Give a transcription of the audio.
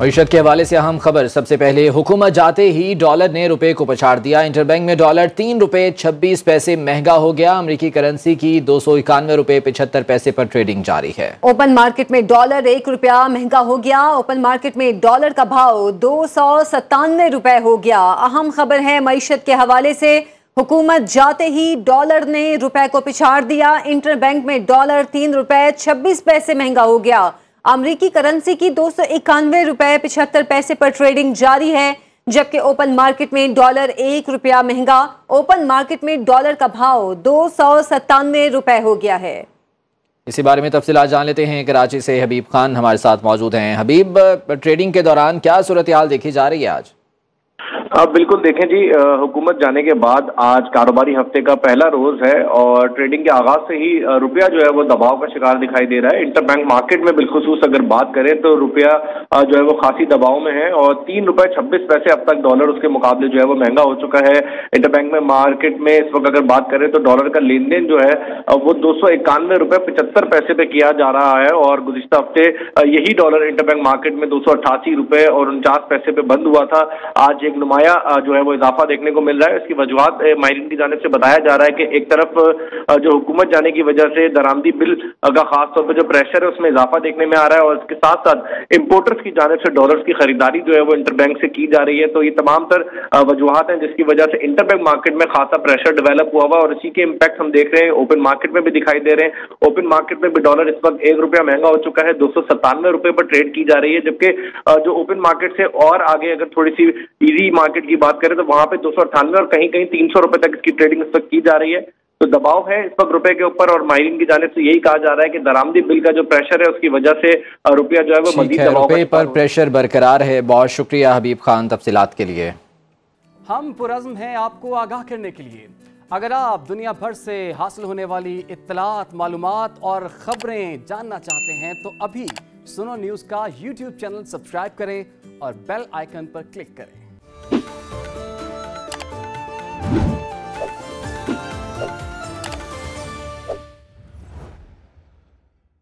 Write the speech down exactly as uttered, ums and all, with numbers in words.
मईशत के हवाले से अहम खबर। सबसे पहले हुकूमत जाते ही डॉलर ने रुपए को पछाड़ दिया। इंटरबैंक में डॉलर तीन रुपए छब्बीस पैसे महंगा हो गया। अमेरिकी करेंसी की दो सौ इक्यानवे रुपए पिछहत्तर पैसे पर ट्रेडिंग जारी है। ओपन मार्केट में डॉलर एक रुपया महंगा हो गया। ओपन मार्केट में डॉलर का भाव दो सौ सत्तानवे रुपए हो गया। अहम खबर है मईशत के हवाले से, हुकूमत जाते ही डॉलर ने रुपए को पिछाड़ दिया। इंटरबैंक में डॉलर तीन रुपए छब्बीस पैसे महंगा हो गया। अमरीकी करेंसी की दो सौ इक्यानवे रुपए पिछहत्तर पैसे पर ट्रेडिंग जारी है, जबकि ओपन मार्केट में डॉलर एक रुपया महंगा। ओपन मार्केट में डॉलर का भाव दो सौ सत्तानवे रुपए हो गया है। इसी बारे में तफसीलात जान लेते हैं। कराची से हबीब खान हमारे साथ मौजूद हैं। हबीब, ट्रेडिंग के दौरान क्या सूरत हाल देखी जा रही है आज? आप बिल्कुल देखें जी, हुकूमत जाने के बाद आज कारोबारी हफ्ते का पहला रोज है और ट्रेडिंग के आगाज से ही रुपया जो है वो दबाव का शिकार दिखाई दे रहा है। इंटरबैंक मार्केट में बिलखुसूस अगर बात करें तो रुपया जो है वो खासी दबाव में है और तीन रुपए छब्बीस पैसे अब तक डॉलर उसके मुकाबले जो है वो महंगा हो चुका है। इंटरबैंक में मार्केट में इस वक्त अगर बात करें तो डॉलर का लेन देन जो है वो दो सौ इक्यानवे रुपए पचहत्तर पैसे पे किया जा रहा है और गुज़िश्ता हफ्ते यही डॉलर इंटरबैंक मार्केट में दो सौ अट्ठासी रुपए और उनचास पैसे पे बंद हुआ था। आज एक नुमाया जो है वो इजाफा देखने को मिल रहा है। इसकी वजूहात माहिरीन की जानिब से बताया जा रहा है कि एक तरफ जो हुकूमत जाने की वजह से दरामदी बिल का खास तौर पर जो प्रेशर है उसमें इजाफा देखने में आ रहा है और इसके साथ साथ इंपोर्टर्स की जानिब से डॉलर्स की खरीदारी जो है वो इंटरबैंक से की जा रही है। तो ये तमाम तर वजूहात हैं जिसकी वजह से इंटरबैंक मार्केट में खासा प्रेशर डेवलप हुआ हुआ और इसी के इम्पैक्ट हम देख रहे हैं ओपन मार्केट में भी दिखाई दे रहे हैं। ओपन मार्केट में भी डॉलर इस वक्त एक रुपया महंगा हो चुका है, दो सौ सत्तानवे रुपए पर ट्रेड की जा रही है, जबकि जो ओपन मार्केट से और आगे अगर थोड़ी सी इजी मार्केट की बात करें तो वहां पे दो सौ अट्ठानवे और कहीं कहीं तीन सौ रुपए तक इसकी ट्रेडिंग इस वक्त की जा रही है। तो दबाव है इस वक्त रुपए के ऊपर और माहिरीन की जानिब से यही कहा जा रहा है कि दरामदी बिल का जो प्रेशर है उसकी वजह से रुपया जो है वो मजीद दबाव रुपए पर प्रेशर बरकरार है। बहुत शुक्रिया हबीब खान तफसीलात के लिए। हम पुरज़्म हैं आपको आगाह करने के लिए। अगर आप दुनिया भर से हासिल होने वाली इत्तलात, मालूमात और खबरें जानना चाहते हैं तो अभी सुनो न्यूज़ का यूट्यूब चैनल सब्सक्राइब करें और बेल आइकन पर क्लिक करें।